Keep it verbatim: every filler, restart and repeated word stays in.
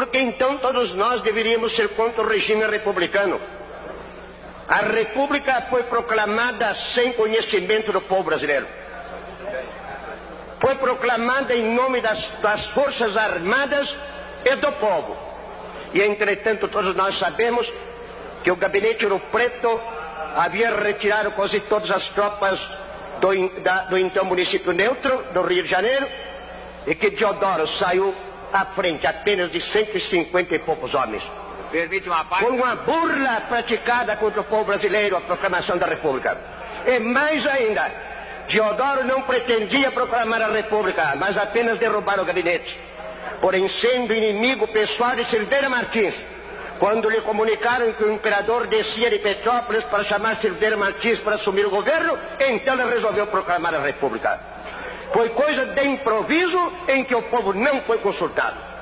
porque então todos nós deveríamos ser contra o regime republicano. A República foi proclamada sem conhecimento do povo brasileiro. Foi proclamada em nome das, das Forças Armadas e do povo. E, entretanto, todos nós sabemos que o gabinete Ouro Preto havia retirado quase todas as tropas do, da, do então município neutro, do Rio de Janeiro, e que Deodoro saiu à frente apenas de cento e cinquenta e poucos homens. Permite uma parte. Foi uma burla praticada contra o povo brasileiro a proclamação da República. E mais ainda, Deodoro não pretendia proclamar a República, mas apenas derrubar o gabinete. Porém, sendo inimigo pessoal de Silveira Martins, quando lhe comunicaram que o imperador descia de Petrópolis para chamar Silveira Martins para assumir o governo, então ele resolveu proclamar a República. Foi coisa de improviso em que o povo não foi consultado.